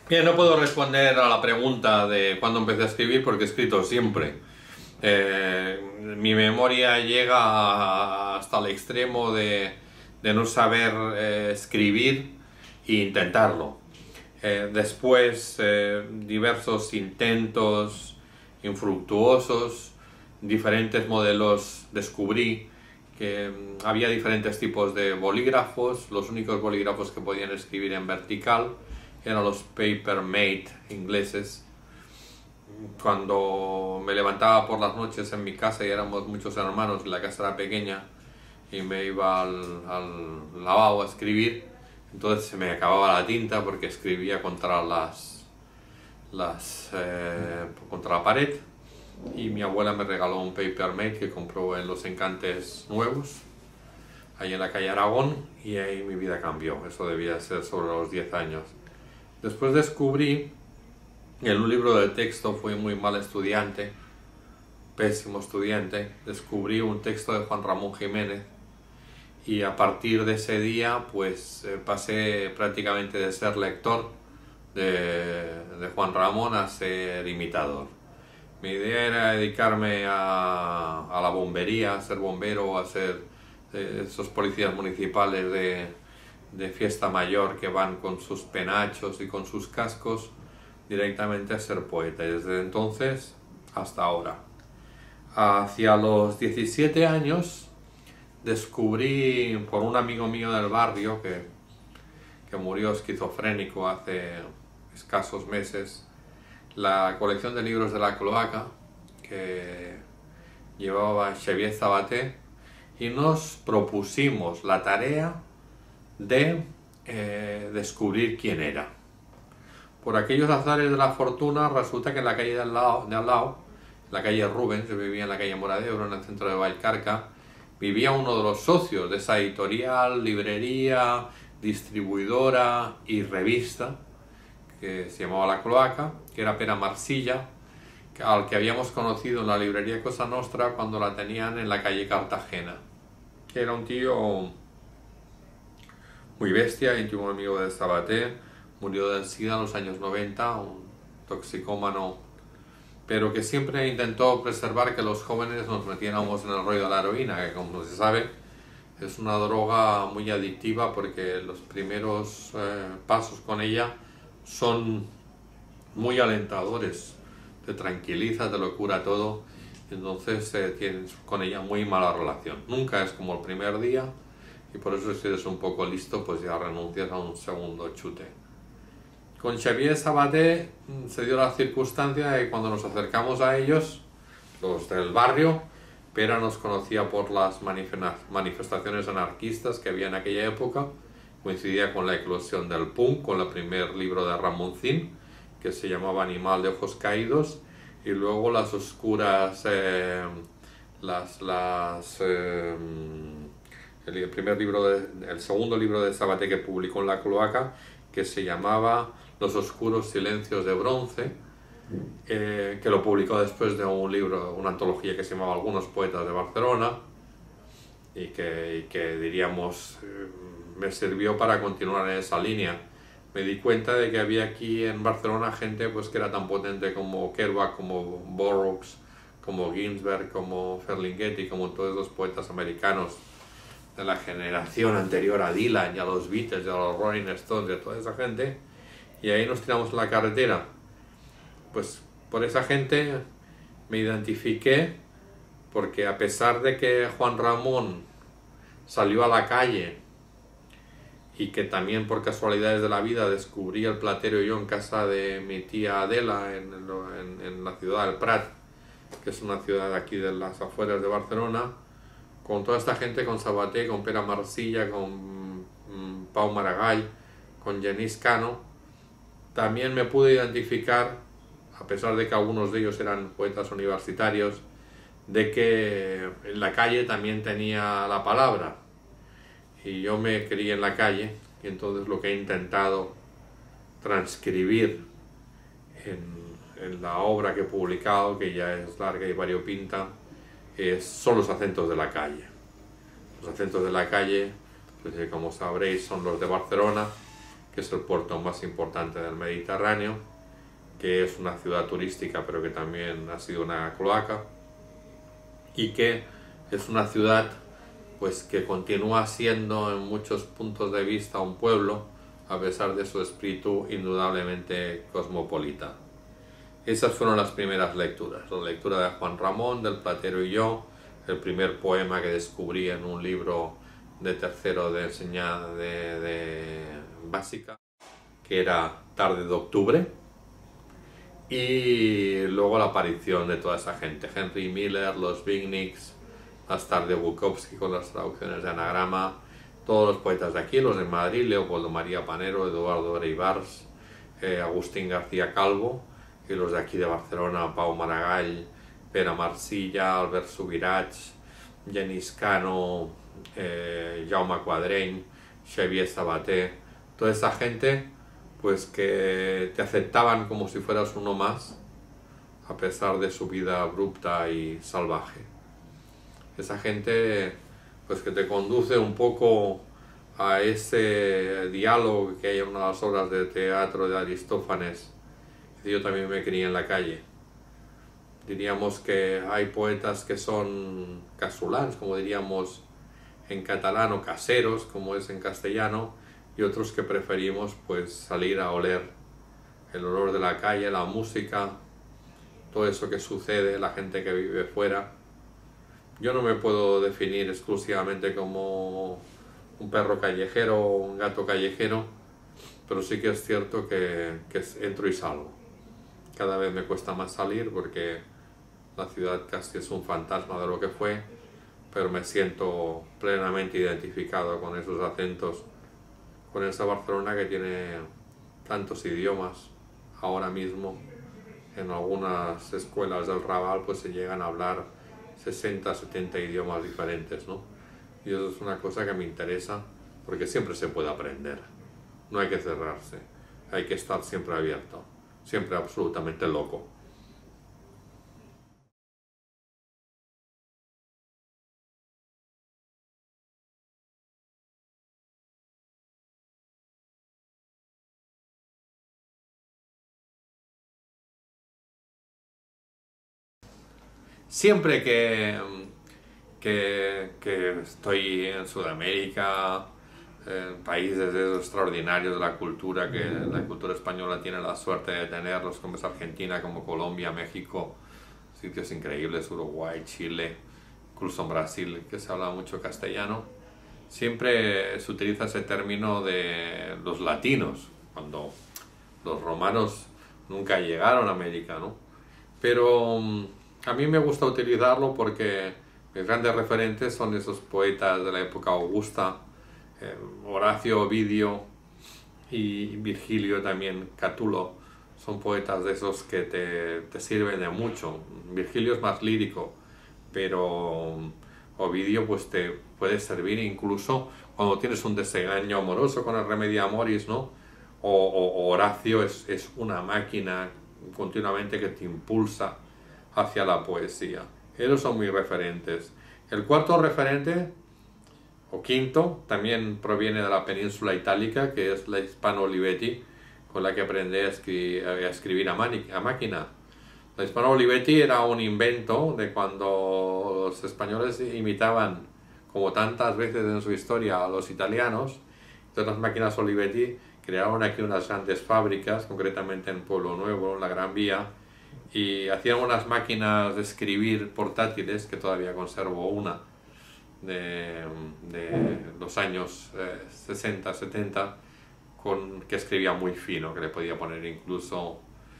Bien, no puedo responder a la pregunta de cuándo empecé a escribir porque he escrito siempre. Mi memoria llega hasta el extremo de no saber escribir e intentarlo. Después, diversos intentos infructuosos, diferentes modelos, descubrí que había diferentes tipos de bolígrafos. Los únicos bolígrafos que podían escribir en vertical eran los Papermate ingleses. Cuando me levantaba por las noches en mi casa y éramos muchos hermanos, la casa era pequeña, y me iba al lavabo a escribir, entonces se me acababa la tinta porque escribía contra la pared, y mi abuela me regaló un Papermate que compró en Los Encantes Nuevos, ahí en la calle Aragón, y ahí mi vida cambió. Eso debía ser sobre los 10 años. Después descubrí, en un libro de texto, fui muy mal estudiante, pésimo estudiante, descubrí un texto de Juan Ramón Jiménez, y a partir de ese día pues pasé prácticamente de ser lector de Juan Ramón a ser imitador. Mi idea era dedicarme a la bombería, a ser bombero, a ser esos policías municipales de fiesta mayor que van con sus penachos y con sus cascos, directamente a ser poeta. Y desde entonces hasta ahora. Hacia los 17 años descubrí por un amigo mío del barrio que murió esquizofrénico hace escasos meses, la colección de libros de la cloaca que llevaba Xavier Sabaté, y nos propusimos la tarea de descubrir quién era. Por aquellos azares de la fortuna, resulta que en la calle de al lado, la calle Rubens, yo vivía en la calle Mora de Ebro, en el centro de Vallcarca, vivía uno de los socios de esa editorial, librería, distribuidora y revista que se llamaba La Cloaca, que era Pere Marsilla, al que habíamos conocido en la librería Cosa Nostra cuando la tenían en la calle Cartagena, que era un tío muy bestia, íntimo amigo de Sabaté. Murió del SIDA en los años 90, un toxicómano, pero que siempre intentó preservar que los jóvenes nos metiéramos en el rollo de la heroína, que, como se sabe, es una droga muy adictiva porque los primeros pasos con ella son muy alentadores, te tranquiliza, te lo cura todo, entonces tienes con ella muy mala relación. Nunca es como el primer día, y por eso, si eres un poco listo, pues ya renuncias a un segundo chute. Con Xavier Sabaté se dio la circunstancia de que cuando nos acercamos a ellos, los del barrio, Pere nos conocía por las manifestaciones anarquistas que había en aquella época, coincidía con la eclosión del punk, con el primer libro de Ramoncín, que se llamaba Animal de Ojos Caídos, y luego las oscuras, el segundo libro de Sabaté que publicó en La Cloaca, que se llamaba Los oscuros silencios de bronce, que lo publicó después de un libro, una antología que se llamaba Algunos poetas de Barcelona, y que diríamos me sirvió para continuar en esa línea. Me di cuenta de que había aquí en Barcelona gente pues que era tan potente como Kerouac, como Burroughs, como Ginsberg, como Ferlinghetti, como todos los poetas americanos de la generación anterior a Dylan y a los Beatles y a los Rolling Stones, de toda esa gente, y ahí nos tiramos en la carretera. Pues por esa gente me identifiqué, porque a pesar de que Juan Ramón salió a la calle y que también por casualidades de la vida descubrí el platero yo en casa de mi tía Adela en la ciudad del Prat, que es una ciudad aquí de las afueras de Barcelona, con toda esta gente, con Sabaté, con Pere Marsilla, con Pau Maragall, con Genís Cano, también me pude identificar, a pesar de que algunos de ellos eran poetas universitarios, de que en la calle también tenía la palabra, y yo me crié en la calle, y entonces lo que he intentado transcribir en la obra que he publicado, que ya es larga y variopinta, son los acentos de la calle. Los acentos de la calle, pues, como sabréis, son los de Barcelona, que es el puerto más importante del Mediterráneo, que es una ciudad turística pero que también ha sido una cloaca, y que es una ciudad pues que continúa siendo en muchos puntos de vista un pueblo, a pesar de su espíritu indudablemente cosmopolita. Esas fueron las primeras lecturas, la lectura de Juan Ramón, del Platero y yo, el primer poema que descubrí en un libro de tercero de enseñanza de básica, que era Tarde de Octubre, y luego la aparición de toda esa gente, Henry Miller, los Beatniks, más tarde Bukowski con las traducciones de Anagrama, todos los poetas de aquí, los de Madrid, Leopoldo María Panero, Eduardo Breivars, Agustín García Calvo, y los de aquí de Barcelona, Pau Maragall, Pere Marsilla, Albert Subirats, Genís Cano, Jaume Quadreny, Xavier Sabaté, toda esa gente pues que te aceptaban como si fueras uno más, a pesar de su vida abrupta y salvaje. Esa gente pues que te conduce un poco a ese diálogo que hay en una de las obras de teatro de Aristófanes. Yo también me crié en la calle. Diríamos que hay poetas que son casolans, como diríamos en catalán, o caseros, como es en castellano, y otros que preferimos pues salir a oler el olor de la calle, la música, todo eso que sucede, la gente que vive fuera. Yo no me puedo definir exclusivamente como un perro callejero o un gato callejero, pero sí que es cierto que entro y salgo. Cada vez me cuesta más salir porque la ciudad casi es un fantasma de lo que fue, pero me siento plenamente identificado con esos acentos, con esa Barcelona que tiene tantos idiomas. Ahora mismo en algunas escuelas del Raval pues se llegan a hablar 60, 70 idiomas diferentes, ¿no? Y eso es una cosa que me interesa porque siempre se puede aprender, no hay que cerrarse, hay que estar siempre abierto, siempre absolutamente loco. Siempre que estoy en Sudamérica, en países esos extraordinarios de la cultura, que la cultura española tiene la suerte de tenerlos, como es Argentina, como Colombia, México, sitios increíbles, Uruguay, Chile, incluso en Brasil, que se habla mucho castellano, siempre se utiliza ese término de los latinos, cuando los romanos nunca llegaron a América, ¿no? Pero a mí me gusta utilizarlo porque mis grandes referentes son esos poetas de la época augusta, Horacio, Ovidio y Virgilio también, Catulo. Son poetas de esos que te sirven de mucho. Virgilio es más lírico, pero Ovidio pues te puede servir incluso cuando tienes un desengaño amoroso con el Remedio Amoris, ¿no? O Horacio es una máquina continuamente que te impulsa hacia la poesía. Ellos son mis referentes. El cuarto referente, o quinto, también proviene de la península itálica, que es la Hispano Olivetti, con la que aprendí a escribir a máquina. La Hispano Olivetti era un invento de cuando los españoles imitaban, como tantas veces en su historia, a los italianos. Entonces las máquinas Olivetti crearon aquí unas grandes fábricas, concretamente en Pueblo Nuevo, en la Gran Vía, y hacían unas máquinas de escribir portátiles, que todavía conservo una, de los años 60, 70, que escribía muy fino, que le podía poner incluso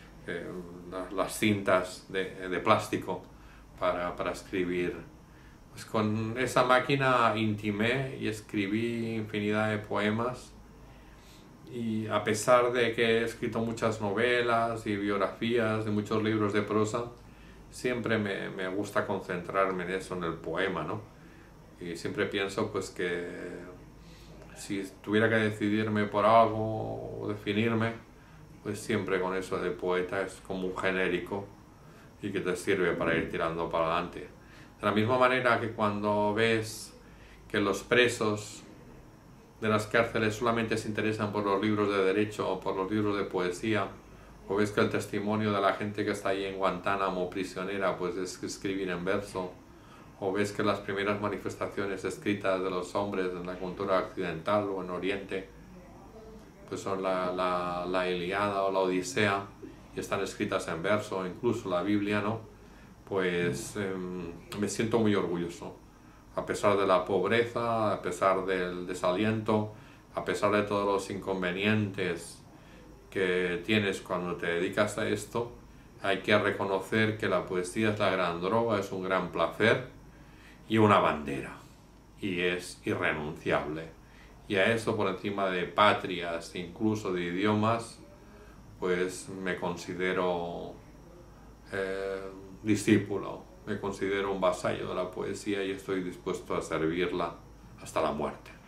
las cintas de plástico para escribir. Pues con esa máquina intimé y escribí infinidad de poemas, y a pesar de que he escrito muchas novelas y biografías y muchos libros de prosa, siempre me gusta concentrarme en eso, en el poema, ¿no? Y siempre pienso pues que si tuviera que decidirme por algo o definirme, pues siempre con eso de poeta es como un genérico y que te sirve para ir tirando para adelante. De la misma manera que cuando ves que los presos de las cárceles solamente se interesan por los libros de derecho o por los libros de poesía, o ves que el testimonio de la gente que está ahí en Guantánamo prisionera pues es escribir en verso, o ves que las primeras manifestaciones escritas de los hombres en la cultura occidental o en Oriente pues son la Ilíada o la Odisea y están escritas en verso, incluso la Biblia, ¿no? Pues me siento muy orgulloso. A pesar de la pobreza, a pesar del desaliento, a pesar de todos los inconvenientes que tienes cuando te dedicas a esto, hay que reconocer que la poesía es la gran droga, es un gran placer y una bandera, y es irrenunciable. Y a eso, por encima de patrias, incluso de idiomas, pues me considero discípulo, me considero un vasallo de la poesía y estoy dispuesto a servirla hasta la muerte.